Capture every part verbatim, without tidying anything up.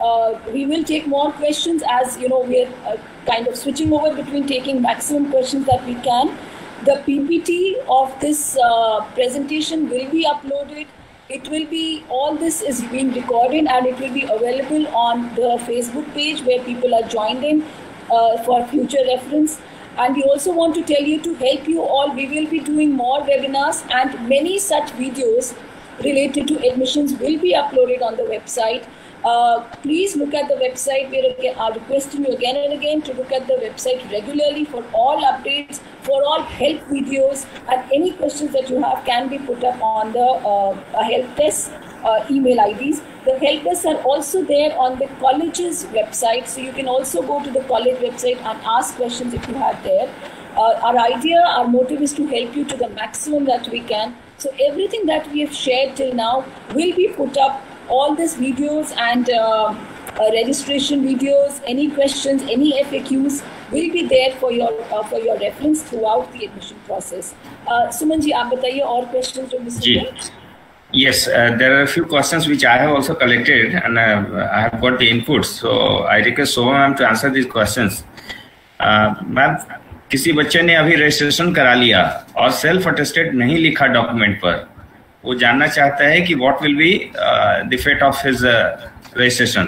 Uh, we will take more questions as, you know, we're uh, kind of switching over between taking maximum questions that we can. The P P T of this uh, presentation will be uploaded. It will be, all this is being recorded and it will be available on the Facebook page where people are joined in uh, for future reference. And we also want to tell you, to help you all, we will be doing more webinars, and many such videos related to admissions will be uploaded on the website. Uh, please look at the website. We are requesting you again and again to look at the website regularly for all updates, for all help videos, and any questions that you have can be put up on the uh, help desk uh, email I Ds. The help desks are also there on the college's website, so you can also go to the college website and ask questions if you have there. Uh, our idea, our motive is to help you to the maximum that we can. So everything that we have shared till now will be put up. All these videos and uh, uh, registration videos, any questions, any F A Qs will be there for your uh, for your reference throughout the admission process. Uh, Suman ji, आप बताइए और questions from Mister Ji. Yes, uh, there are a few questions which I have also collected, and uh, I have got the inputs. So I request Shobha ma'am to answer these questions. Uh, ma'am, किसी बच्चे ने अभी registration करा लिया और self attested नहीं लिखा document पर, वो जानना चाहता है कि what will be the fate of his registration.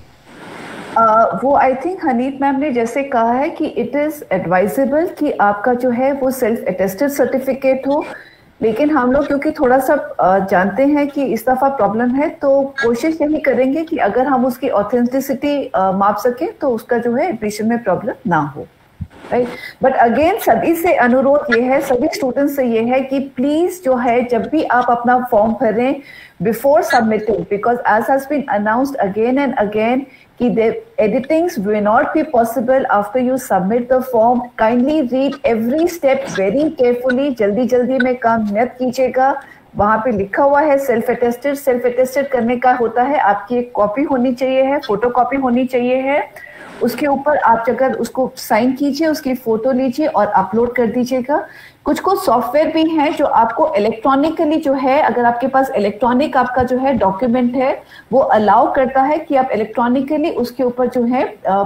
वो आई थिंक हनीफ मैम ने जैसे कहा है कि इट इज एडवाइजेबल कि आपका जो है वो सेल्फ अटेस्टेड सर्टिफिकेट हो, लेकिन हम लोग क्योंकि थोड़ा सा uh, जानते हैं कि इस दफा प्रॉब्लम है, तो कोशिश यही करेंगे कि अगर हम उसकी ऑथेंटिसिटी uh, माप सके तो उसका जो है एडमिशन में प्रॉब्लम ना हो. राइट, बट अगेन सभी से अनुरोध ये है, सभी स्टूडेंट्स से ये है कि प्लीज जो है जब भी आप अपना फॉर्म भरें before submitting, because as has been announced again and again कि the editings will not be possible after you submit the form. Kindly read every step very carefully. जल्दी जल्दी में काम मत कीजिएगा. वहां पे लिखा हुआ है सेल्फ अटेस्टेड. सेल्फ अटेस्टेड करने का होता है आपकी एक कॉपी होनी चाहिए है, फोटो कॉपी होनी चाहिए है. उसके ऊपर आप अगर उसको साइन कीजिए, उसकी फोटो लीजिए और अपलोड कर दीजिएगा. कुछ कुछ सॉफ्टवेयर भी हैं जो आपको इलेक्ट्रॉनिकली जो है, अगर आपके पास इलेक्ट्रॉनिक आपका जो है डॉक्यूमेंट है, वो अलाउ करता है कि आप इलेक्ट्रॉनिकली उसके ऊपर जो है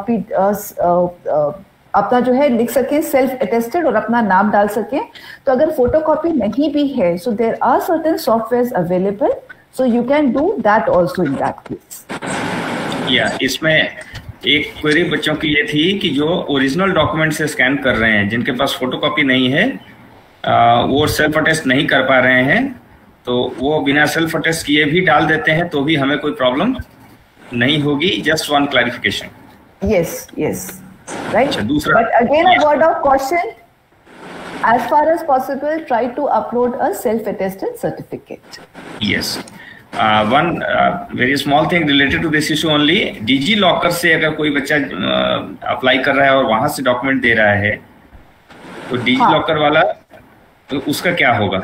अपना जो है लिख सकें सेल्फ अटेस्टेड और अपना नाम डाल सकें. तो अगर फोटोकॉपी नहीं भी है, so there are certain softwares available, so you can do that also in that case. या इसमें एक क्वेरी बच्चों की ये थी कि जो ओरिजिनल डॉक्यूमेंट से स्कैन कर रहे हैं, जिनके पास फोटोकॉपी नहीं है, आ, वो सेल्फ अटेस्ट नहीं कर पा रहे हैं, तो वो बिना सेल्फ अटेस्ट किए भी डाल देते हैं तो भी हमें कोई प्रॉब्लम नहीं होगी. Just one clarification. Yes yes right. दूसरा, but again a word of caution, as far as possible try to upload a self attested certificate. Yes. Uh, one uh, very small thing related to this issue only. DigiLocker से अगर कोई बच्चा apply uh, कर रहा है और वहां से डॉक्यूमेंट दे रहा है, तो डिजी हाँ. लॉकर वाला, तो उसका क्या होगा?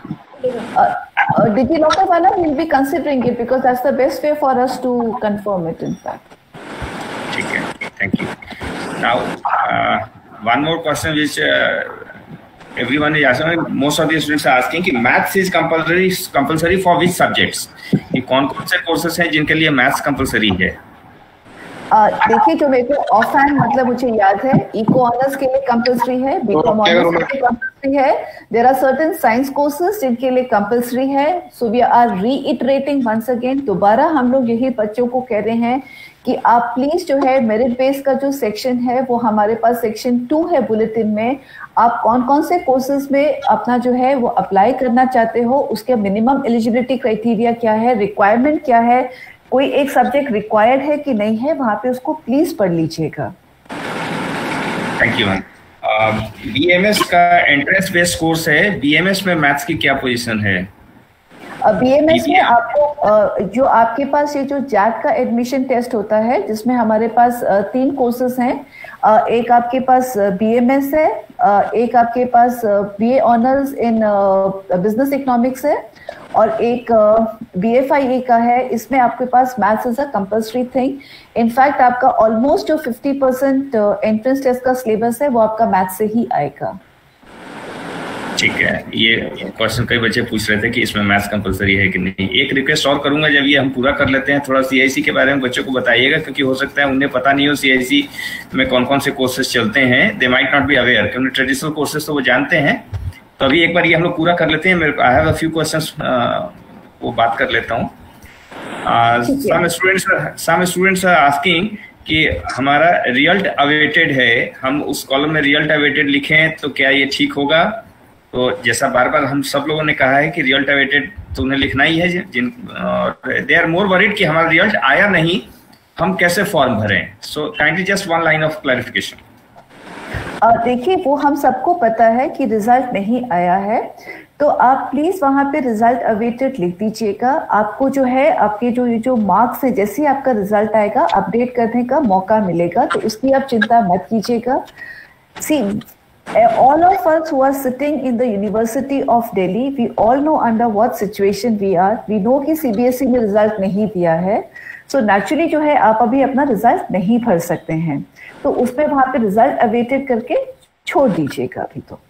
डिजी लॉकर वाला will be considering it because that's the best way for us to confirm it in fact. ठीक है, thank you. Now uh, one more question which uh, everyone is asking, most of the students are asking कि maths is compulsory compulsory for which subjects? कि कौन कौन से courses हैं जिनके लिए मैथ्स कंपलसरी है? देखिए, जो मेरे को ऑफ हैंड मतलब मुझे याद है, इको ऑनर्स के लिए कंपलसरी है, बीकॉम ऑनर्स के लिए कंपलसरी है. There are certain science courses जिनके लिए कंपलसरी है. So we are reiterating once again, दोबारा हम लोग यही बच्चों को कह रहे हैं कि आप प्लीज जो है मेरिट बेस का जो सेक्शन है वो हमारे पास सेक्शन टू है बुलेटिन में. आप कौन कौन से कोर्सेज में अपना जो है वो अप्लाई करना चाहते हो, उसके मिनिमम एलिजिबिलिटी क्राइटेरिया क्या है, रिक्वायरमेंट क्या है, कोई एक सब्जेक्ट रिक्वायर्ड है कि नहीं है, वहां पे उसको प्लीज पढ़ लीजिएगा. Thank you ma'am. बीएमएस का एंट्रेंस बेस्ड कोर्स है, बीएमएस में मैथ्स की क्या पोजीशन है? बीएमएस में आपको जो आपके पास ये जो जैक का एडमिशन टेस्ट होता है, जिसमें हमारे पास तीन कोर्सेज हैं. एक आपके पास बीएमएस है, एक आपके पास BA honours in business economics है, और एक बीएफआईए का है. इसमें आपके पास maths is a compulsory thing. In fact आपका ऑलमोस्ट जो फिफ्टी परसेंट एंट्रेंस टेस्ट का सिलेबस है वो आपका मैथ्स से ही आएगा. ठीक है, ये क्वेश्चन कई बच्चे पूछ रहे थे कि इसमें मैथ्स कंपलसरी है कि नहीं। एक रिक्वेस्ट और करूंगा, जब ये हम पूरा कर लेते हैं थोड़ा सीआईसी के बारे में बच्चों को बताइएगा, क्योंकि हो सकता है उन्हें पता नहीं हो सीआईसी में कौन कौन से कोर्सेज चलते हैं। They might not be aware, क्योंकि ट्रेडिशनल कोर्सेज तो वो जानते हैं। तो अभी एक बार ये हम लोग पूरा कर लेते हैं। मेरे I have a few questions, वो बात कर लेता हूँ। Some students some students are asking कि हमारा रिजल्ट अवेटेड है, हम उस कॉलम में रिजल्ट अवेटेड लिखें तो क्या ये ठीक होगा? तो जैसा बार बार हम सब लोगों ने कहा है कि रिजल्ट अवेटेड तो उन्हें लिखना ही है। जिन दे आर मोर वरीड कि हमारा रिजल्ट आया नहीं, हम कैसे फॉर्म भरें? So kindly just one line of clarification. देखिए, वो हम सबको पता है कि रिजल्ट नहीं आया है, तो आप प्लीज वहां पे रिजल्ट अवेटेड लिख दीजिएगा। आपको जो है आपके जो ये जो मार्क्स है, जैसे ही आपका रिजल्ट आएगा अपडेट करने का मौका मिलेगा, तो उसकी आप चिंता मत कीजिएगा। See, all of us who are sitting in the University of Delhi, we all know under what situation we are. We know कि C B S E में रिजल्ट नहीं दिया है, so naturally जो है आप अभी अपना रिजल्ट नहीं भर सकते हैं, तो उसमें वहां पे रिजल्ट अवेटेड करके छोड़ दीजिएगा अभी तो।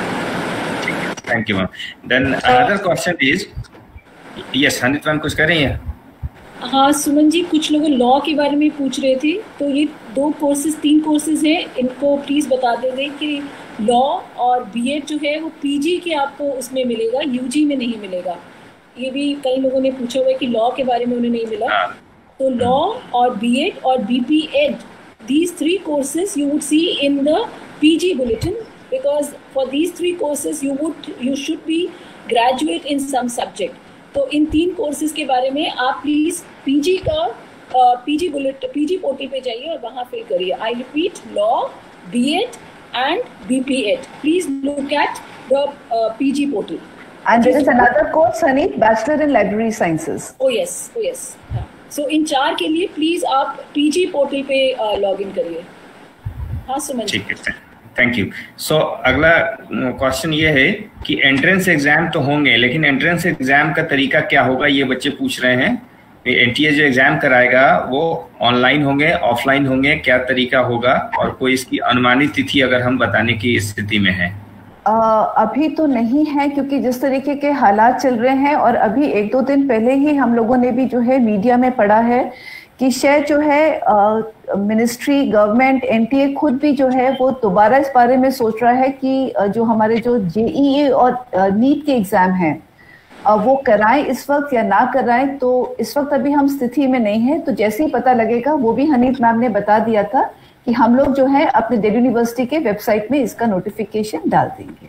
Thank you ma'am. Then another question is, yes Haneet ma'am कुछ कर रही हैं? हाँ सुमन जी, कुछ लोग लॉ के बारे में पूछ रहे थे, तो ये दो कोर्सेज तीन कोर्सेज हैं, इनको प्लीज बता देंगे कि लॉ और बीएड जो है वो पीजी के आपको उसमें मिलेगा, यूजी में नहीं मिलेगा। ये भी कई लोगों ने पूछा हुआ है कि लॉ के बारे में उन्हें नहीं मिला। तो लॉ और बीएड और BPEd, these three courses you would see in the P G bulletin, because for these three courses you would you should be graduate in some subject. तो इन तीन कोर्सेज के बारे में आप प्लीज पीजी का PG bullet PG portal पे जाइए और वहां फिल करिए। I repeat, law, BEd and B P Ed. Please look at the uh, P G portal. And there is another course, Sunny, Bachelor in Library Sciences. Oh yes, oh yes. हाँ. So इन चार के लिए प्लीज आप P G portal पे log in करिए। हाँ सुमन। ठीक है, थैंक यू। सो अगला क्वेश्चन ये है कि एंट्रेंस एग्जाम तो होंगे, लेकिन एंट्रेंस एग्जाम का तरीका क्या होगा, ये बच्चे पूछ रहे हैं। एनटीए जो एग्जाम कराएगा वो ऑनलाइन होंगे, ऑफलाइन होंगे, क्या तरीका होगा, और कोई इसकी अनुमानित तिथि अगर हम बताने की स्थिति में है? Uh, अभी तो नहीं है, क्योंकि जिस तरीके के हालात चल रहे हैं, और अभी एक दो दिन पहले ही हम लोगों ने भी जो है मीडिया में पढ़ा है कि शायद जो है मिनिस्ट्री, गवर्नमेंट, एनटीए खुद भी जो है वो दोबारा इस बारे में सोच रहा है कि uh, जो हमारे जो जेईई और नीट uh, के एग्जाम हैं वो कराएं इस वक्त या ना कराएं। तो इस वक्त अभी हम स्थिति में नहीं है, तो जैसे ही पता लगेगा, वो भी हनीत मैम ने बता दिया था कि हम लोग जो है अपने दिल्ली यूनिवर्सिटी के वेबसाइट में इसका नोटिफिकेशन डाल देंगे।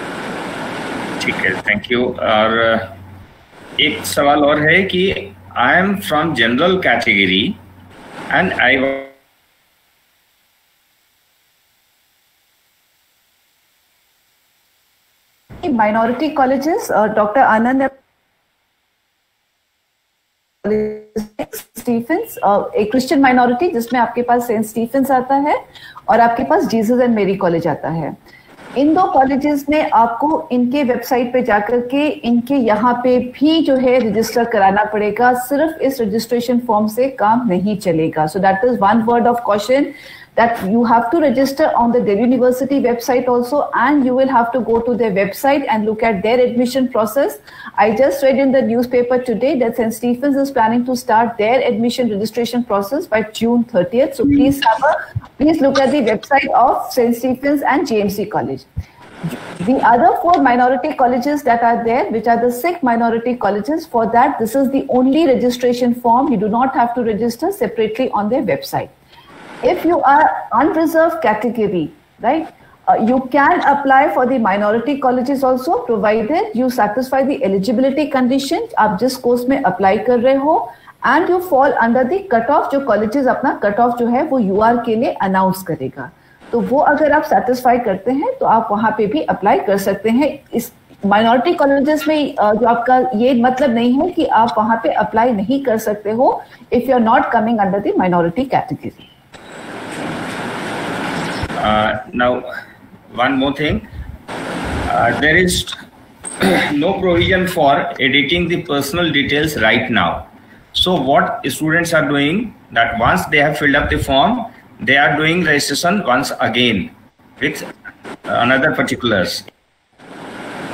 ठीक है, थैंक यू। और एक सवाल और है कि I am from general category and I minority colleges, doctor Anand Stephen's, एक क्रिश्चियन माइनॉरिटी जिसमें आपके पास सेंट स्टीफेंस आता है और आपके पास जीसस एंड मेरी कॉलेज आता है। इन दो कॉलेजेस में आपको इनके वेबसाइट पे जाकर के इनके यहाँ पे भी जो है रजिस्टर कराना पड़ेगा। सिर्फ इस रजिस्ट्रेशन फॉर्म से काम नहीं चलेगा। So that is one word of caution, that you have to register on the Delhi University website also, and you will have to go to their website and look at their admission process. I just read in the newspaper today that Saint Stephen's is planning to start their admission registration process by June thirtieth. So please have a, please look at the website of Saint Stephen's and J M C College. The other four minority colleges that are there, which are the Sikh minority colleges, for that this is the only registration form. You do not have to register separately on their website. If you are unreserved category, right, uh, you can apply for the minority colleges also, provided you satisfy the eligibility condition. आप जिस course में apply कर रहे हो, and you fall under the cut off, जो colleges अपना cut off जो है वो U R के लिए अनाउंस करेगा, तो वो अगर आप सेटिस्फाई करते हैं तो आप वहां पे भी अप्लाई कर सकते हैं। इस माइनॉरिटी कॉलेजेस में जो आपका ये मतलब नहीं है कि आप वहां पे अप्लाई नहीं कर सकते हो if you are not coming under the minority category. Uh, now, one more thing, uh, there is no provision for editing the personal details right now. So what students are doing, that once they have filled up the form, they are doing registration once again with another particulars.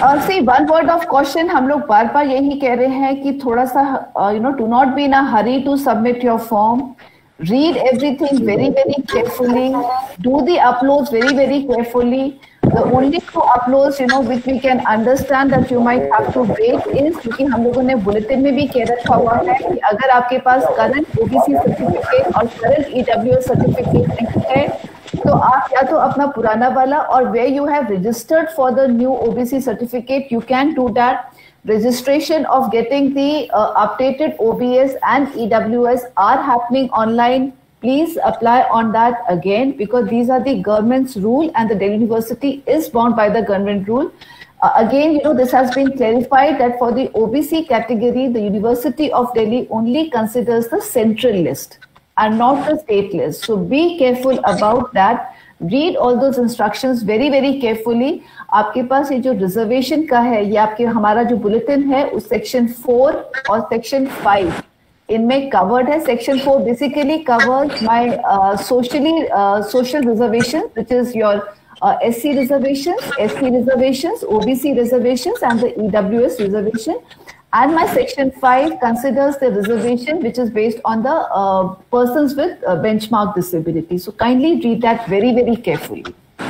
See one word of question हम लोग बार बार यही कह रहे हैं कि थोड़ा सा you know do not be in a hurry to submit your form. Read everything very very carefully. Do the uploads very very carefully. The only two uploads you know which we can understand that you might have to wait is क्योंकि हम लोगों ने bulletin में भी कह रखा हुआ है कि अगर आपके पास करंट ओबीसी सर्टिफिकेट और करंट ईडब्ल्यूएस सर्टिफिकेट नहीं है तो आप या तो अपना पुराना वाला और where you have registered for the new O B C certificate you can do that. Registration of getting the uh, updated O B S and E W S are happening online. Please apply on that again because these are the government's rule and the Delhi University is bound by the government rule. Uh, again, you know, this has been clarified that for the O B C category, the University of Delhi only considers the central list and not the state list. So be careful about that. Read all those instructions very very carefully. आपके पास ये जो reservation का है ये आपके हमारा जो bulletin है उस सेक्शन फोर और सेक्शन फाइव इनमें कवर्ड है. Section four basically covers my socially social reservation which is your S C reservations, S T reservations, O B C reservations and the E W S reservation. And my section five considers the reservation which is based on the uh, persons with uh, benchmark disability. So kindly read that very, very carefully.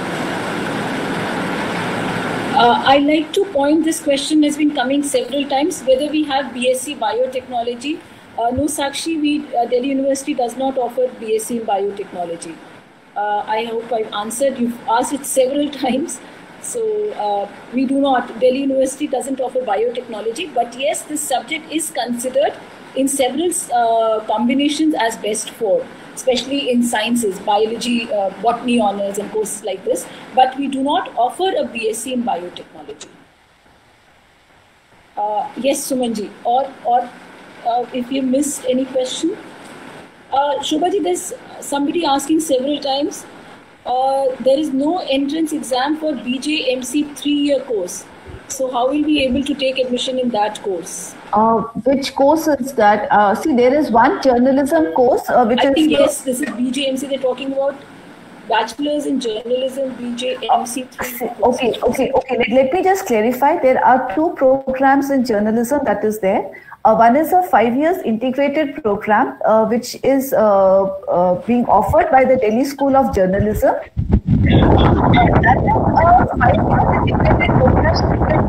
Uh, I'd like to point, this question has been coming several times, whether we have B S c Biotechnology. Uh, no, Sakshi, we, uh, Delhi University does not offer B S c in Biotechnology. Uh, I hope I've answered. You've asked it several times. So uh, we do not, Delhi University doesn't offer biotechnology, but yes, this subject is considered in several uh, combinations as best for, especially in sciences, biology, uh, botany honors and courses like this, but we do not offer a B S c in biotechnology. Uh, yes, Sumanji, or, or uh, if you missed any question. Uh, Shobhaji, there's somebody asking several times, Uh, there is no entrance exam for B J M C three-year course. So how will we be able to take admission in that course? Uh, which course is that? Uh, see, there is one journalism course uh, which I is... think yes, this is B J M C. They're talking about bachelor's in journalism, B J M C three. Uh, okay, okay, okay. Let, let me just clarify. There are two programs in journalism that is there. Uh, one is a five years integrated program, uh, which is uh, uh, being offered by the Delhi School of Journalism. Uh, that is a five years integrated program.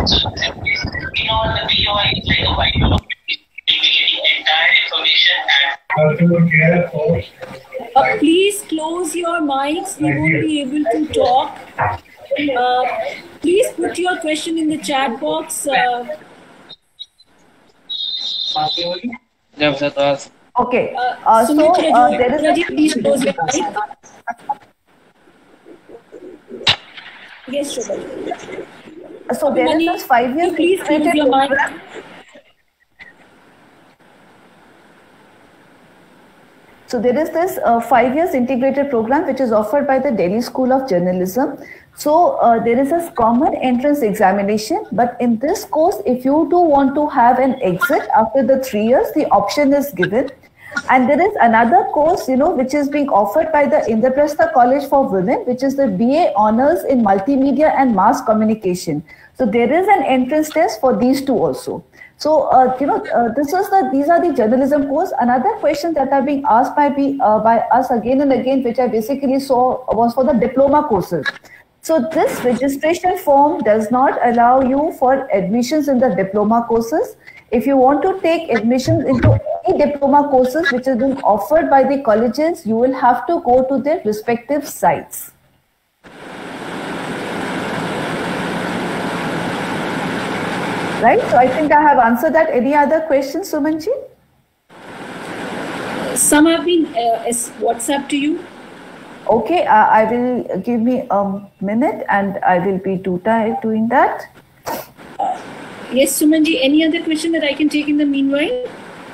Uh, please close your mics. We won't be able to talk. Uh, please put your question in the chat box. Uh, Okay. Uh, Uh, so Sumitra, uh, there is Raji, a... please close your mic. Yes, Shobha. So there is this five years Please close integrated your mic. program. So there is this uh, five years integrated program which is offered by the Delhi School of Journalism. So uh, there is a common entrance examination, but in this course, if you do want to have an exit after the three years, the option is given. And there is another course, you know, which is being offered by the Indraprastha College for Women, which is the B A Honours in Multimedia and Mass Communication. So there is an entrance test for these two also. So, uh, you know, uh, this is the, these are the journalism course. Another question that are being asked by, be, uh, by us again and again, which I basically saw was for the diploma courses. So this registration form does not allow you for admissions in the diploma courses. If you want to take admissions into any diploma courses which is being offered by the colleges, you will have to go to their respective sites. Right? So I think I have answered that. Any other questions, Sumanji? Some have been uh, WhatsApp to you. Okay, uh, I will give me a minute and I will be do doing that. Uh, yes, Sumanji, any other question that I can take in the meanwhile?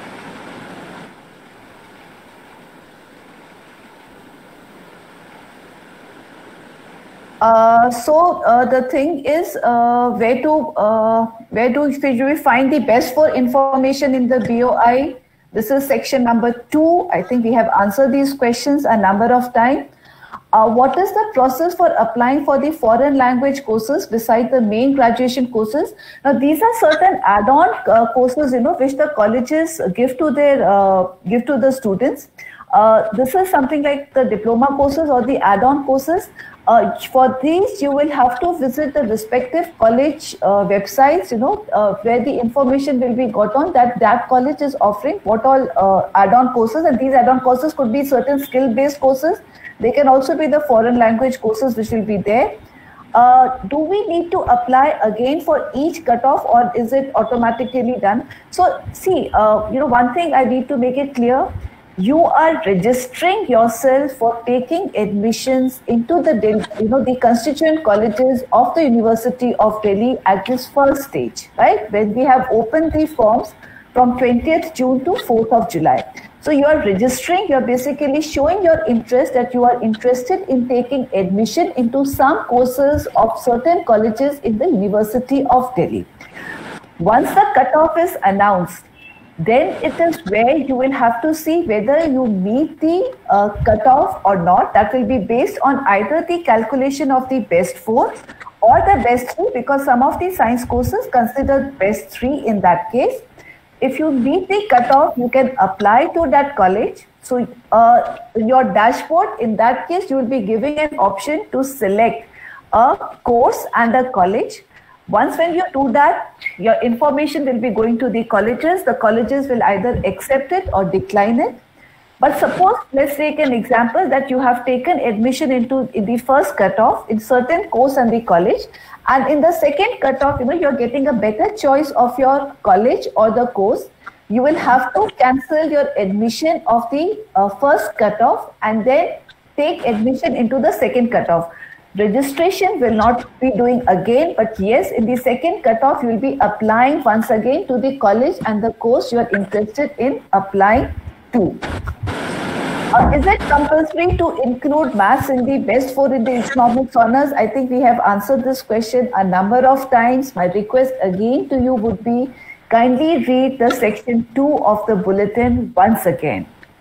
Uh, so uh, the thing is, uh, where to uh, where do we find the best for information in the B O I? This is section number two. I think we have answered these questions a number of times. Uh, what is the process for applying for the foreign language courses besides the main graduation courses? Now, these are certain add-on uh, courses, you know, which the colleges give to their uh, give to the students. Uh, this is something like the diploma courses or the add-on courses. Uh, for these, you will have to visit the respective college uh, websites, you know, uh, where the information will be got on that that college is offering what all uh, add-on courses, and these add-on courses could be certain skill-based courses. They can also be the foreign language courses which will be there. Uh, do we need to apply again for each cutoff, or is it automatically done? So, see, uh, you know, one thing I need to make it clear. You are registering yourself for taking admissions into the, you know, the constituent colleges of the University of Delhi at this first stage, right? When we have opened the forms from twentieth June to fourth of July. So you are registering, you are basically showing your interest that you are interested in taking admission into some courses of certain colleges in the University of Delhi. Once the cutoff is announced, then it is where you will have to see whether you meet the uh, cutoff or not. That will be based on either the calculation of the best four or the best three, because some of the science courses consider best three in that case. If you meet the cutoff, you can apply to that college. So uh, your dashboard, in that case, you will be giving an option to select a course and a college. Once when you do that, your information will be going to the colleges. The colleges will either accept it or decline it. But suppose, let's take an example that you have taken admission into in the first cutoff in certain course and the college, and in the second cutoff, you know, you're getting a better choice of your college or the course. You will have to cancel your admission of the uh, first cutoff and then take admission into the second cutoff. Registration will not be doing again, but yes, in the second cutoff, you will be applying once again to the college and the course you are interested in applying to. Uh, is it compulsory to include maths in the best four in the economics honors? I think we have answered this question a number of times. My request again to you would be kindly read the section two of the bulletin once again.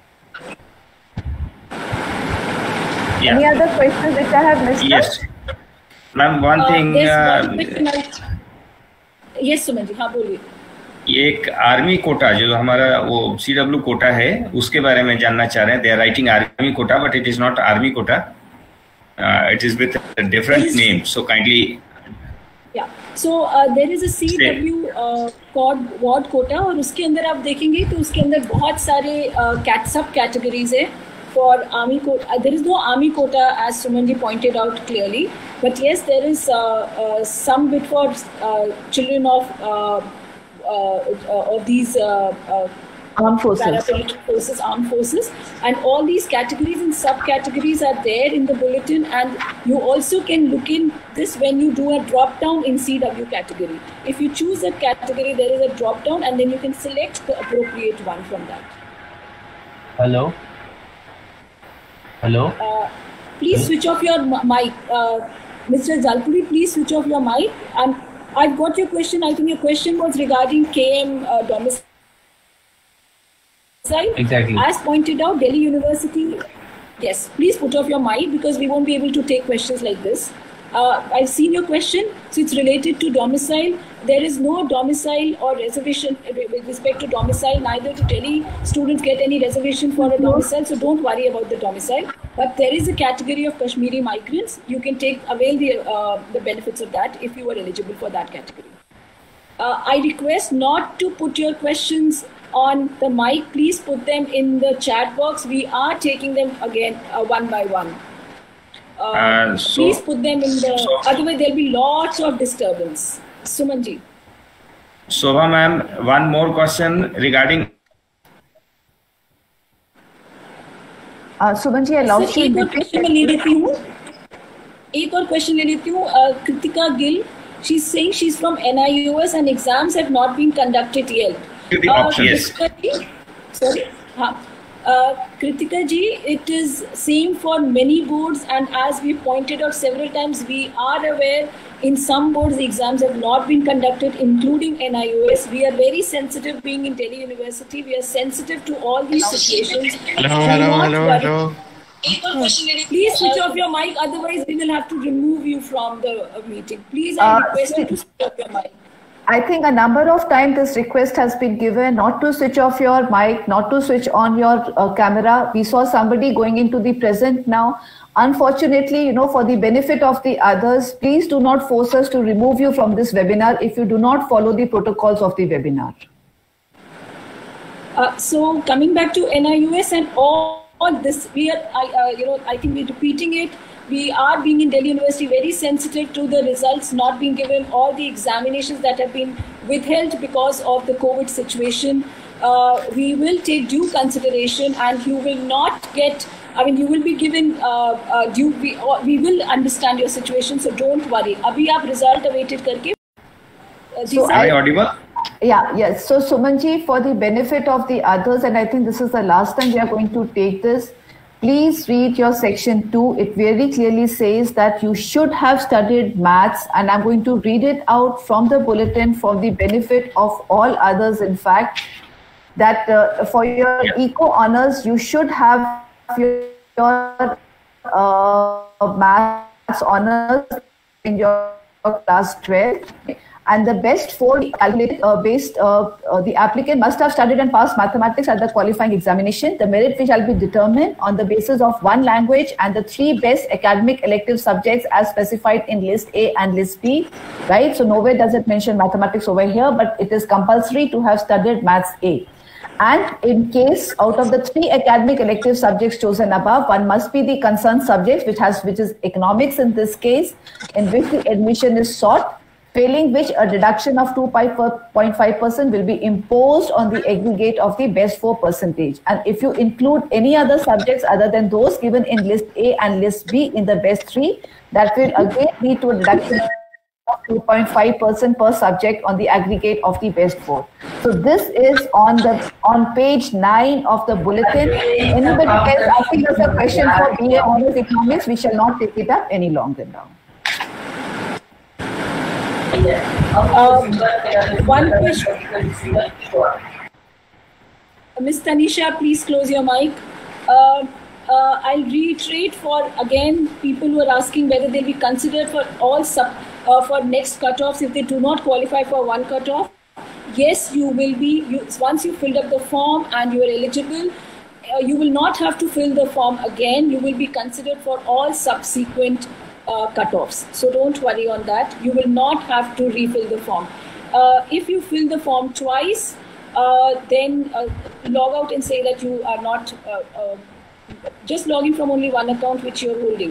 Yeah. Any other questions which I have missed? Yes. Ma'am, one uh, thing. Uh, yes, Suman ji, हाँ बोलिए. एक army Kota जो हमारा वो C W Kota है उसके बारे में जानना चाह रहे हैं. They are writing army quota but it is not army quota. It is with different name. So kindly. या so there is a C W called ward quota और उसके अंदर आप देखेंगे तो उसके अंदर बहुत सारे कैट सब कैटेगरीज है. For army quota, uh, there is no army quota, as Sumanji pointed out clearly. But yes, there is uh, uh, some bit for uh, children of uh, uh, of these uh, uh, armed forces, paramilitary forces, armed forces, and all these categories and subcategories are there in the bulletin. And you also can look in this when you do a drop down in C W category. If you choose a category, there is a drop down, and then you can select the appropriate one from that. Hello. Hello. Uh, please Hello? switch off your mic, uh, Mister Jalpuri. Please switch off your mic. And I've got your question. I think your question was regarding K M uh, domicile. Exactly. As pointed out, Delhi University. Yes. Please put off your mic because we won't be able to take questions like this. Uh, I've seen your question, so it's related to domicile. There is no domicile or reservation with respect to domicile. Neither do Delhi students get any reservation for a domicile, so don't worry about the domicile. But there is a category of Kashmiri migrants. You can take avail the uh, the benefits of that if you are eligible for that category. Uh, I request not to put your questions on the mic. Please put them in the chat box. We are taking them again uh, one by one. Uh, uh, so, please put them in the. So, otherwise, there'll be lots of disturbance. Sumanji. Shobha ma'am, one more question regarding. Uh, Sumanji, allow me. एक और question मैं ले लेती हूँ. एक और question ले लेती हूँ. Kritika Gill, she's saying she's from N I U S and exams have not been conducted yet. To the uh, yes. Sorry. हाँ. Uh, Kritika ji, it is same for many boards, and as we pointed out several times, we are aware in some boards the exams have not been conducted, including N I U S. We are very sensitive, being in Delhi University. We are sensitive to all these situations. Hello, hello, hello, hello. Please switch off your mic, otherwise we will have to remove you from the uh, meeting. Please, I request you to switch off your mic. I think a number of times this request has been given not to switch off your mic, not to switch on your uh, camera. We saw somebody going into the present now. Unfortunately, you know, for the benefit of the others, please do not force us to remove you from this webinar if you do not follow the protocols of the webinar. Uh, so coming back to N I U S and all, all this, we are, I, uh, you know, I think we're repeating it. We are being in Delhi University very sensitive to the results not being given, all the examinations that have been withheld because of the COVID situation. Uh, we will take due consideration, and you will not get, I mean, you will be given uh, uh, due, we, uh, we will understand your situation, so don't worry. Abhi aap result awaited karke. Uh, so am I audible? Yeah, yes. So Sumanji, for the benefit of the others, and I think this is the last time we are going to take this, please read your section two. It very clearly says that you should have studied maths, and I'm going to read it out from the bulletin for the benefit of all others. In fact, that uh, for your yeah. eco honors, you should have your, your uh, maths honors in your class twelve. And the best four calculated uh, based, uh, uh, the applicant must have studied and passed mathematics at the qualifying examination. The merit which shall be determined on the basis of one language and the three best academic elective subjects as specified in list A and list B, right? So nowhere does it mention mathematics over here, but it is compulsory to have studied maths A. And in case out of the three academic elective subjects chosen above, one must be the concerned subject, which has, which is economics in this case, in which the admission is sought, failing which a deduction of two point five percent will be imposed on the aggregate of the best four percentage. And if you include any other subjects other than those given in list A and list B in the best three, that will again lead to a deduction of two point five percent per subject on the aggregate of the best four. So this is on the on page nine of the bulletin. Anybody else asking us a question for B A Honours Economics, we shall not take it up any longer now. Uh, one question. Miz Tanisha, please close your mic. Uh, uh, I'll reiterate for again people who are asking whether they'll be considered for all sub uh, for next cutoffs if they do not qualify for one cutoff. Yes, you will be. You, once you filled up the form and you are eligible, uh, you will not have to fill the form again. You will be considered for all subsequent Uh, cutoffs. So don't worry on that. You will not have to refill the form. Uh, if you fill the form twice, uh, then uh, log out and say that you are not, uh, uh, just logging from only one account which you're holding.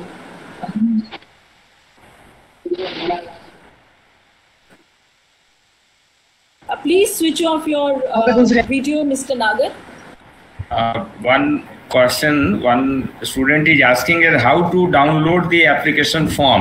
Uh, please switch off your uh, video, Mister Nagar. Uh, one question, one student is asking is how to download the application form.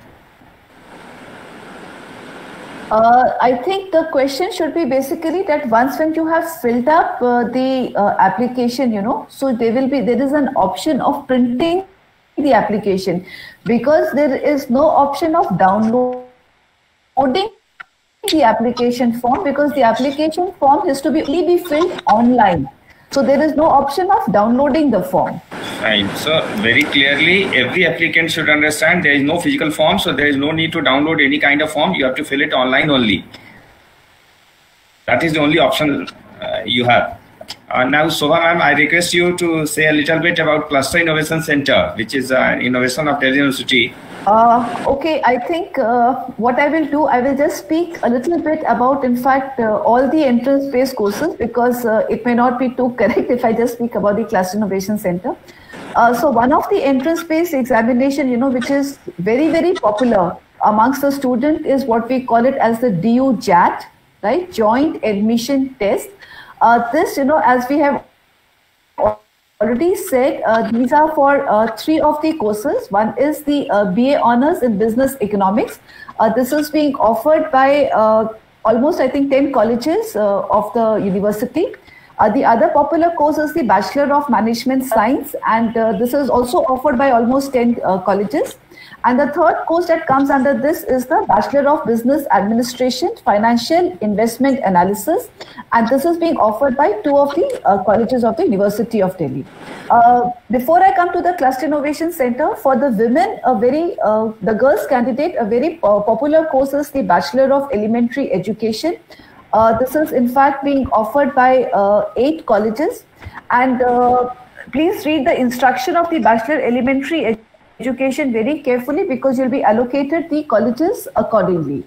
Uh, I think the question should be basically that once when you have filled up uh, the uh, application, you know, so there will be, there is an option of printing the application, because there is no option of downloading the application form, because the application form has to be only be filled online. So there is no option of downloading the form. Right. So very clearly, every applicant should understand there is no physical form, so there is no need to download any kind of form. You have to fill it online only. That is the only option uh, you have. Uh, now, Shobha ma'am, I request you to say a little bit about Cluster Innovation Center, which is an innovation of Delhi University. Uh, okay, I think uh, what I will do, I will just speak a little bit about, in fact, uh, all the entrance-based courses, because uh, it may not be too correct if I just speak about the Cluster Innovation Center. Uh, so one of the entrance-based examination, you know, which is very, very popular amongst the student is what we call it as the D U J A T, right? Joint Admission Test. Uh, this, you know, as we have already said, uh, these are for uh, three of the courses. One is the uh, B A Honours in Business Economics. Uh, this is being offered by uh, almost, I think, ten colleges uh, of the university. Uh, the other popular course is the Bachelor of Management Science, and uh, this is also offered by almost ten uh, colleges. And the third course that comes under this is the Bachelor of Business Administration, Financial Investment Analysis, and this is being offered by two of the uh, colleges of the University of Delhi. Uh, before I come to the Cluster Innovation Center, for the women, a very, uh, the girls candidate, a very uh, popular course is the Bachelor of Elementary Education. Uh, this is in fact being offered by uh, eight colleges. And uh, please read the instruction of the Bachelor Elementary Education Education very carefully, because you'll be allocated the colleges accordingly.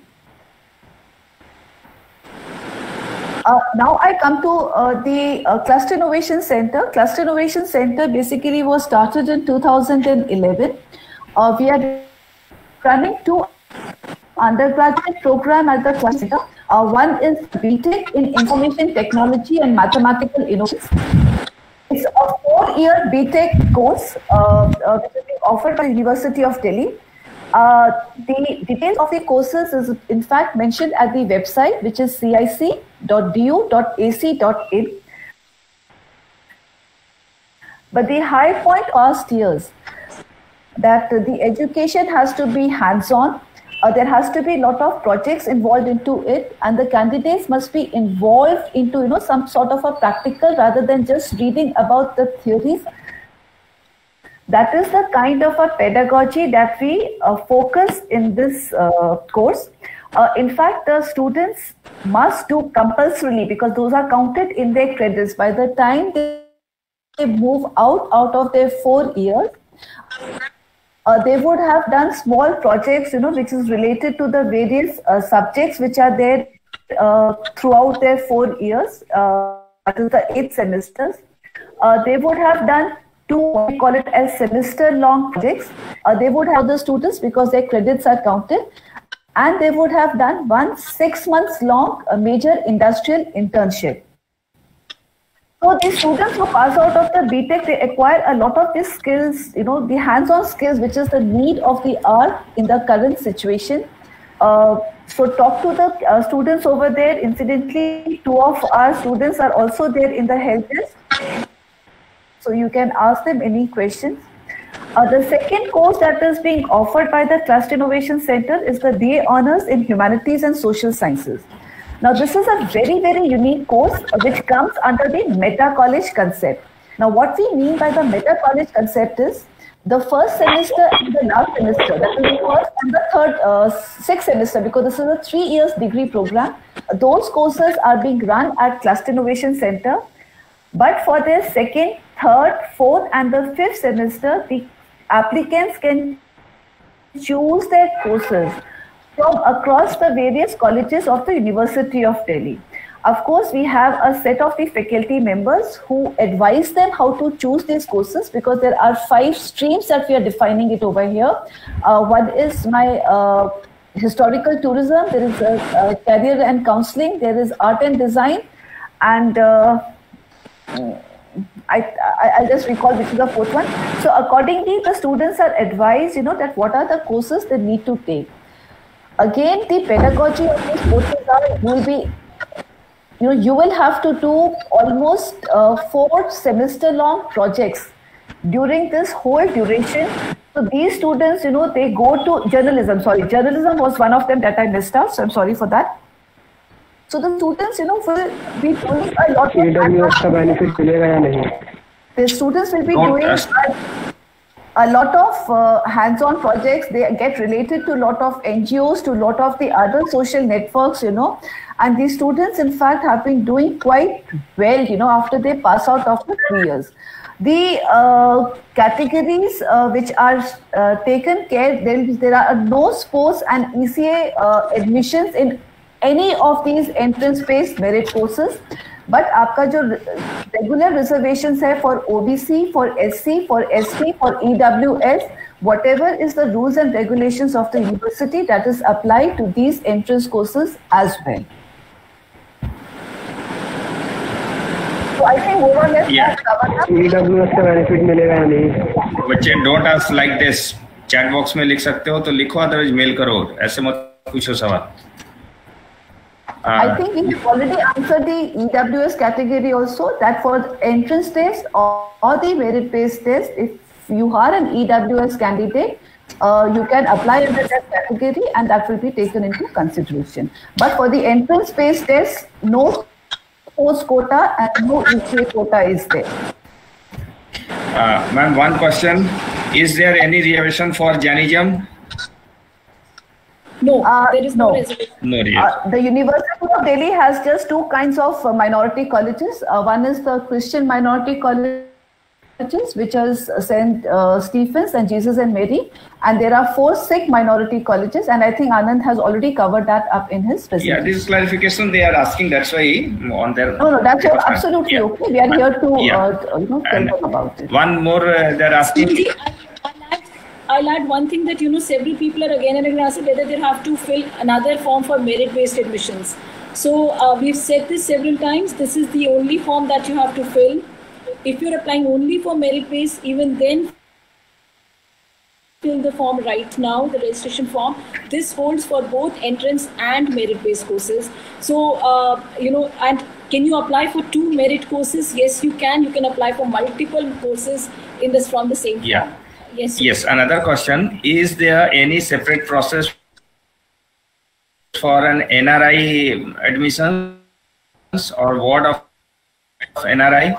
Uh, now I come to uh, the uh, Cluster Innovation Center. Cluster Innovation Center basically was started in two thousand eleven. Uh, we are running two undergraduate program at the Cluster Center. Uh, one is B Tech in Information Technology and Mathematical Innovation. It's a four-year B Tech course uh, uh, which is being offered by the University of Delhi. Uh, the details of the courses is in fact mentioned at the website, which is c i c dot d u dot a c dot in. But the high point past years that the education has to be hands-on. Uh, there has to be a lot of projects involved into it, and the candidates must be involved into, you know, some sort of a practical rather than just reading about the theories. That is the kind of a pedagogy that we uh, focus in this uh, course. Uh, in fact, the students must do compulsorily, because those are counted in their credits by the time they move out out of their four years. Uh, they would have done small projects, you know, which is related to the various uh, subjects which are there uh, throughout their four years, uh, that is the eight semesters. Uh, they would have done two, what we call it as semester-long projects. Uh, they would have the students, because their credits are counted, and they would have done one six months long uh, major industrial internship. So these students who pass out of the B Tech, they acquire a lot of these skills, you know, the hands-on skills, which is the need of the hour in the current situation. Uh, so talk to the uh, students over there. Incidentally, two of our students are also there in the help desk. So you can ask them any questions. Uh, the second course that is being offered by the Cluster Innovation Center is the B A Honours in Humanities and Social Sciences. Now, this is a very, very unique course which comes under the Meta College concept. Now, what we mean by the Meta College concept is the first semester and the last semester, that is the first and the third, uh, sixth semester, because this is a three years degree program. Those courses are being run at Cluster Innovation Center. But for their second, third, fourth, and the fifth semester, the applicants can choose their courses from across the various colleges of the University of Delhi. Of course, we have a set of the faculty members who advise them how to choose these courses, because there are five streams that we are defining it over here. Uh, one is my uh, historical tourism, there is a, a career and counseling, there is art and design, and uh, I, I, I'll just recall which is the fourth one. So accordingly, the students are advised, you know, that what are the courses they need to take. Again, the pedagogy of these courses are, you will be, you know, you will have to do almost uh, four semester long projects during this whole duration. So these students, you know, they go to journalism. Sorry, journalism was one of them that I missed out. So I'm sorry for that. So the students, you know, will be doing a lot of. A W S का benefit मिलेगा या नहीं? The students will be doing a, a lot of uh, hands-on projects. They get related to a lot of N G Os, to a lot of the other social networks, you know. And these students, in fact, have been doing quite well, you know, after they pass out of the three years. The uh, categories uh, which are uh, taken care, there, there are no sports and E C A uh, admissions in any of these entrance-based merit courses. But आपका जो regular reservations है for O B C, for S C, for S T, for E W S, whatever is the rules and regulations of the university, that is applied to these entrance courses as well. So I think more or less yeah. E W S का benefit मिलेगा या नहीं? बच्चे don't ask like this. Chat box में लिख सकते हो तो लिखो, otherwise mail करो. ऐसे मत पूछो सवाल. I think we have already answered the E W S category also, that for entrance test or, or the merit based test, if you are an E W S candidate, uh, you can apply under that category and that will be taken into consideration. But for the entrance based test, no sports quota and no E C A quota is there. Uh, Ma'am, one question. Is there any reservation for Jainism? No, Uh, there is no, no. reservation. No reservation. Uh, the University of Delhi has just two kinds of uh, minority colleges. Uh, one is the Christian minority colleges, which is Saint Uh, Stephen's and Jesus and Mary, and there are four Sikh minority colleges, and I think Anand has already covered that up in his presentation. Yeah, this is clarification they are asking. That's why on their. No, no, that's absolutely yeah. okay. We are here to Yeah. uh, you know tell And them about it. One more uh, they're asking. Suji, I'll add, I'll add one thing that, you know, several people are again and again asking whether they have to fill another form for merit-based admissions. So uh, we've said this several times. This is the only form that you have to fill. If you're applying only for merit-based, even then fill the form right now, the registration form. This holds for both entrance and merit-based courses. So, uh, you know, and can you apply for two merit courses? Yes, you can. You can apply for multiple courses in this from the same form. Yeah. Yes. Yes. Another question: is there any separate process for an N R I admissions or ward of N R I?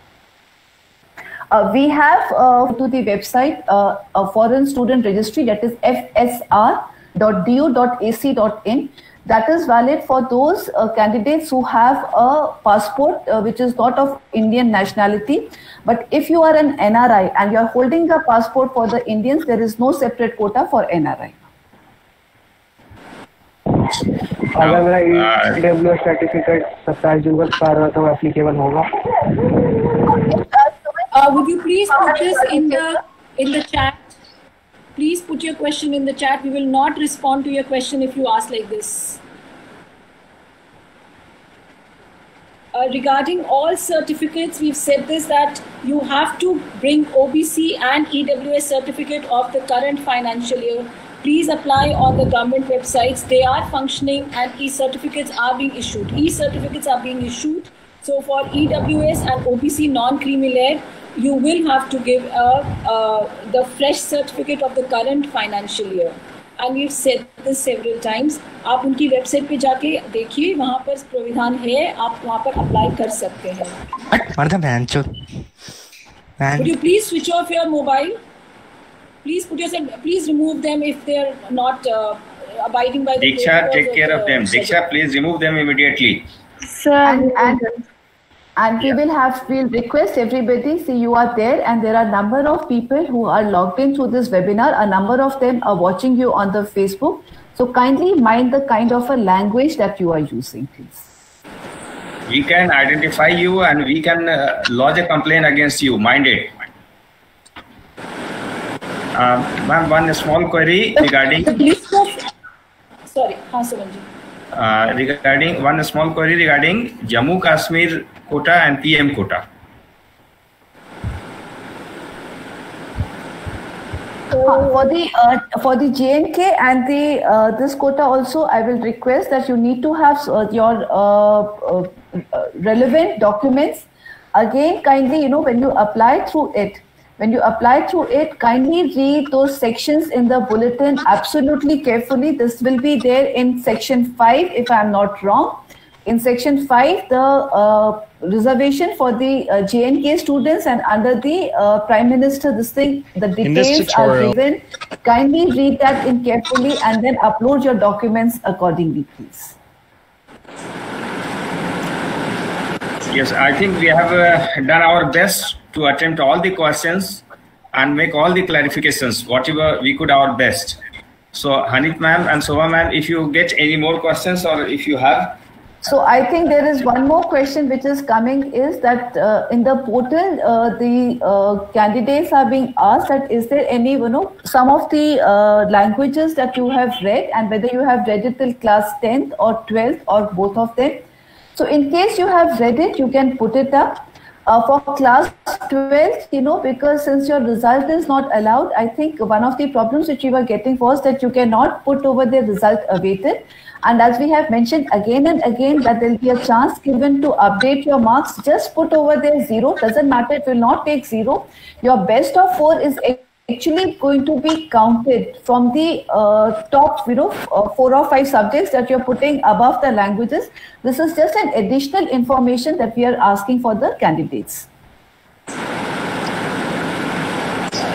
Uh, we have uh, to the website uh, a foreign student registry, that is f s r dot d u dot a c dot in. That is valid for those uh, candidates who have a passport uh, which is not of Indian nationality. But if you are an N R I and you are holding a passport for the Indians, there is no separate quota for N R I. अगर मेरा E W S certificate सत्ताईस जून को expire हुआ तो applicable होगा? Uh, would you please put this in the in the chat? Please put your question in the chat. We will not respond to your question if you ask like this. Uh, regarding all certificates, we've said this, that you have to bring O B C and E W S certificate of the current financial year. Please apply on the government websites. They are functioning and e-certificates are being issued. E-certificates are being issued. So for E W S and O B C non-creamy layer, you will have to give a, uh, the fresh certificate of the current financial year. And we've said this several times. आप उनकी website पे जाके देखिए, वहाँ पर प्रावधान है, आप वहाँ पर अप्लाई कर सकते हैं. Would you please switch off your mobile? Please put yourself. Please remove them if they are not uh, abiding by the. Diksha, take care of them. Diksha, please remove them immediately. Sir, and, and, and we will have, we'll request everybody, see you are there and there are a number of people who are logged in through this webinar. A number of them are watching you on the Facebook. So kindly mind the kind of a language that you are using, please. We can identify you and we can uh, lodge a complaint against you. Mind it. Uh, Ma'am, one small query regarding. Sorry, हाँ Sumanji. Uh, regarding one small query regarding Jammu Kashmir quota and P M quota. Uh, for the uh, for the J and K and the uh, this quota also, I will request that you need to have uh, your uh, uh, relevant documents. Again, kindly, you know, when you apply through it, when you apply through it, kindly read those sections in the bulletin absolutely carefully. This will be there in section five, if I am not wrong. In section five, the uh, reservation for the uh, J and K students and under the uh, Prime Minister, this thing, the details are given. Kindly read that in carefully and then upload your documents accordingly, please. Yes, I think we have uh, done our best to attempt all the questions and make all the clarifications, whatever we could our best. So, Hanif ma'am and Shobha ma'am, if you get any more questions or if you have. So I think there is one more question which is coming, is that uh, in the portal, uh, the uh, candidates are being asked that is there any, you know, some of the uh, languages that you have read and whether you have read it till class tenth or twelfth or both of them. So in case you have read it, you can put it up. Uh, for class twelfth, you know, because since your result is not allowed, I think one of the problems which we were getting was that you cannot put over the result awaited. And as we have mentioned again and again that there will be a chance given to update your marks, just put over there zero. Doesn't matter, it will not take zero. Your best of four is actually going to be counted from the uh, top, you know, uh, four or five subjects that you're putting above the languages. This is just an additional information that we are asking for the candidates.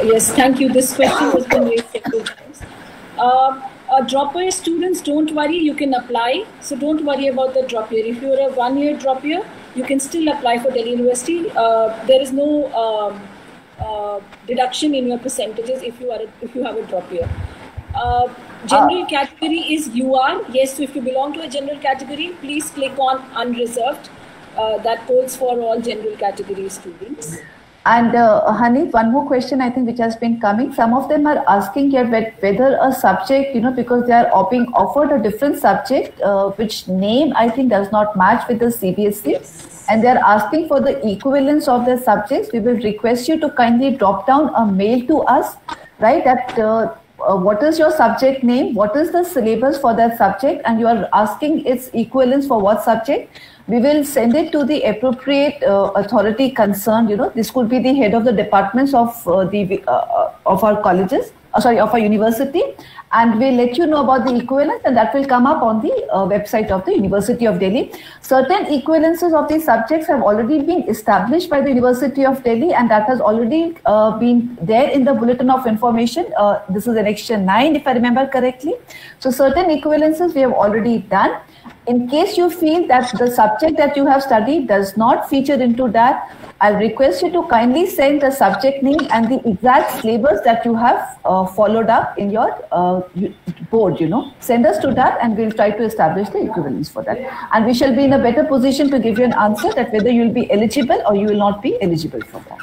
yes, thank you. This question has been raised several times. Uh, uh, drop year students, don't worry, you can apply. So don't worry about the drop year. If you're a one-year drop year, you can still apply for Delhi University. Uh, there is no um, uh, deduction in your percentages if you are a, if you have a drop year. Uh, general uh, category is U R. Yes, so if you belong to a general category, please click on unreserved. Uh, that goes for all general category students. And uh, Hanif, one more question I think which has been coming. Some of them are asking here whether a subject, you know, because they are being offered a different subject, uh, which name I think does not match with the C B S E. Yes. And they are asking for the equivalence of their subjects. We will request you to kindly drop down a mail to us, right? That uh, uh, what is your subject name? What is the syllabus for that subject? And you are asking its equivalence for what subject? We will send it to the appropriate uh, authority concerned. You know, this could be the head of the departments of uh, the uh, of our colleges, uh, sorry, of our university, and we'll let you know about the equivalence, and that will come up on the uh, website of the University of Delhi. Certain equivalences of these subjects have already been established by the University of Delhi, and that has already uh, been there in the Bulletin of Information. Uh, this is Annexure nine, if I remember correctly. So certain equivalences we have already done. In case you feel that the subject that you have studied does not feature into that, I'll request you to kindly send the subject name and the exact syllabus that you have uh, followed up in your uh, board, you know. Send us to that and we'll try to establish the equivalence for that. And we shall be in a better position to give you an answer that whether you will be eligible or you will not be eligible for that.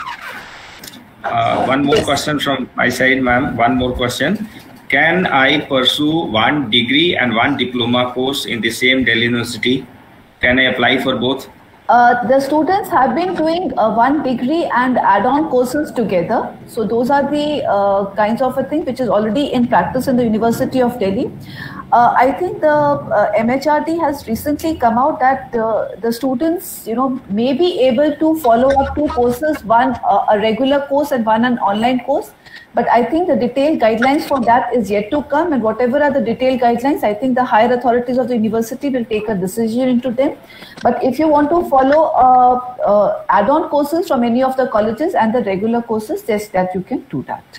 Uh, one more question from my side, ma'am. One more question. Can I pursue one degree and one diploma course in the same Delhi University? Can I apply for both? Uh, the students have been doing uh, one degree and add-on courses together. So those are the uh, kinds of a thing which is already in practice in the University of Delhi. Uh, I think the uh, M H R D has recently come out that uh, the students, you know, may be able to follow up two courses, one uh, a regular course and one an online course. But I think the detailed guidelines for that is yet to come, and whatever are the detailed guidelines, I think the higher authorities of the university will take a decision into them. But if you want to follow uh, uh, add-on courses from any of the colleges and the regular courses, just that you can do that.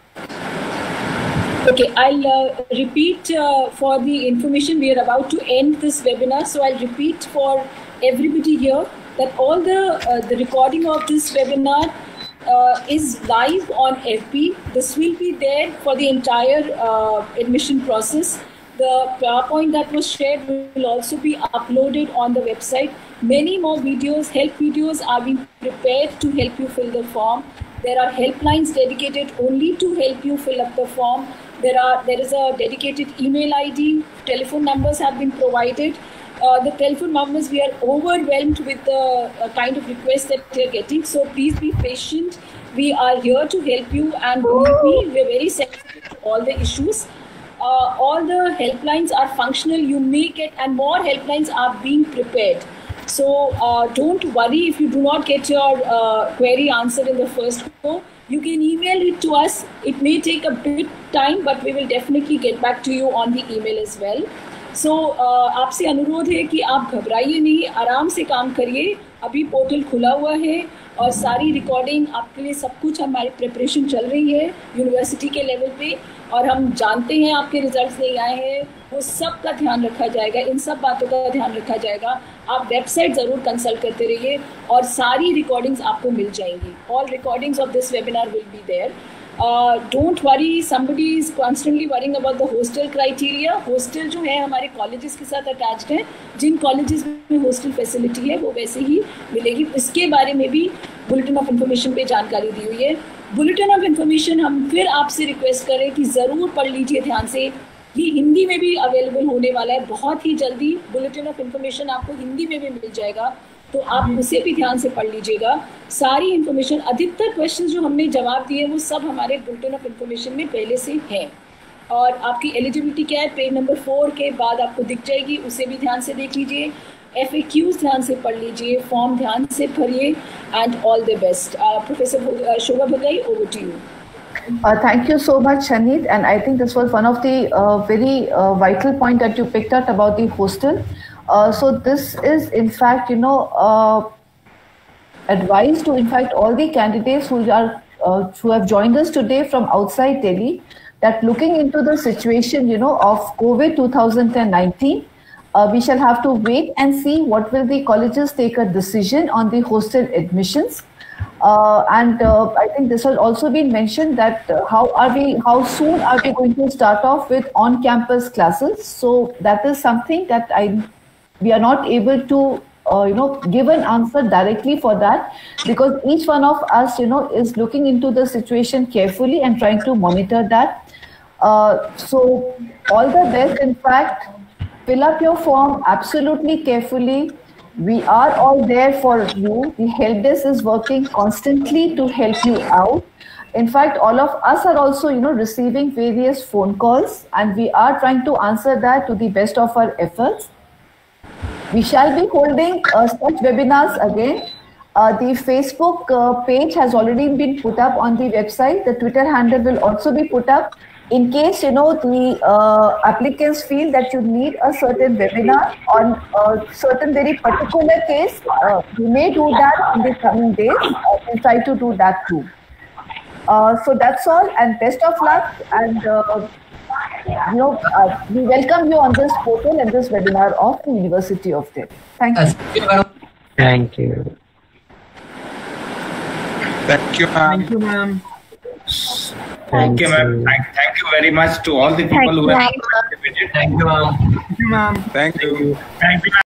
Okay, I'll uh, repeat uh, for the information. We are about to end this webinar, so I'll repeat for everybody here that all the uh, the recording of this webinar Uh, is live on F B. This will be there for the entire uh, admission process. The PowerPoint that was shared will also be uploaded on the website. Many more videos, help videos are being prepared to help you fill the form. There are helplines dedicated only to help you fill up the form. There are there is a dedicated email I D. Telephone numbers have been provided. Uh, the telephone numbers, we are overwhelmed with the uh, kind of requests that we are getting. So please be patient. We are here to help you, and believe me, we are very sensitive to all the issues. Uh, all the helplines are functional. You may get, and more helplines are being prepared. So uh, don't worry if you do not get your uh, query answered in the first go. You can email it to us. It may take a bit time, but we will definitely get back to you on the email as well. So so, uh, आपसे अनुरोध है कि आप घबराइए नहीं, आराम से काम करिए. अभी पोर्टल खुला हुआ है और सारी रिकॉर्डिंग आपके लिए, सब कुछ हमारी प्रिपरेशन चल रही है यूनिवर्सिटी के लेवल पे, और हम जानते हैं आपके रिजल्ट्स नहीं आए हैं, वो सब का ध्यान रखा जाएगा, इन सब बातों का ध्यान रखा जाएगा. आप वेबसाइट ज़रूर कंसल्ट करते रहिए और सारी रिकॉर्डिंग्स आपको मिल जाएंगी. All recordings of this webinar will be there. Uh, don't worry, somebody is constantly worrying about the hostel criteria. Hostel जो है हमारे colleges के साथ attached है. जिन colleges में hostel facility है वो वैसे ही मिलेगी. इसके बारे में भी Bulletin of Information पे जानकारी दी हुई है. Bulletin of Information हम फिर आपसे request करें कि ज़रूर पढ़ लीजिए ध्यान से. ये हिंदी में भी अवेलेबल होने वाला है बहुत ही जल्दी. Bulletin of Information आपको हिंदी में भी मिल जाएगा, तो आप उसे भी ध्यान से पढ़ लीजिएगा. सारी इन्फॉर्मेशन, अधिकतर क्वेश्चंस जो हमने जवाब दिए वो सब हमारे बुलेटिन ऑफ इन्फॉर्मेशन में पहले से हैं. और आपकी एलिजिबिलिटी क्या है पेज नंबर फोर के बाद आपको दिख जाएगी, उसे भी ध्यान से देख लीजिए. एफ ए क्यूज ध्यान से पढ़ लीजिए, फॉर्म ध्यान से भरिए, and all the best. Professor Shobha Bhagai, over to you. Uh, thank you so much, Shanit. And I think this was one of the uh, very uh, vital point that you picked out about the hostel. Uh, so this is, in fact, you know, uh, advised to, in fact, all the candidates who are uh, who have joined us today from outside Delhi, that looking into the situation, you know, of COVID two thousand nineteen, uh, we shall have to wait and see what will the colleges take a decision on the hostel admissions. Uh, and uh, I think this has also been mentioned that uh, how are we, how soon are we going to start off with on-campus classes? So that is something that I, we are not able to, uh, you know, give an answer directly for that, because each one of us, you know, is looking into the situation carefully and trying to monitor that. Uh, so all the best. In fact, fill up your form absolutely carefully. We are all there for you. The help desk is working constantly to help you out. In fact, all of us are also, you know, receiving various phone calls, and we are trying to answer that to the best of our efforts. We shall be holding uh, such webinars again. Uh, the Facebook uh, page has already been put up on the website. The Twitter handle will also be put up. In case, you know, the uh, applicants feel that you need a certain webinar on a certain very particular case, uh, we may do that in the coming days. Uh, we'll try to do that too. Uh, so that's all, and best of luck. And uh, you know, uh, we welcome you on this portal and this webinar of the University of Delhi. Thank you. Thank you. Thank you, ma'am. Thank you, ma'am. Thank you, ma'am. Thank, thank you very much to all the people Thank who you, have ma'am. participated. Thank you, ma'am. Thank you, ma'am. Thank you. Thank you.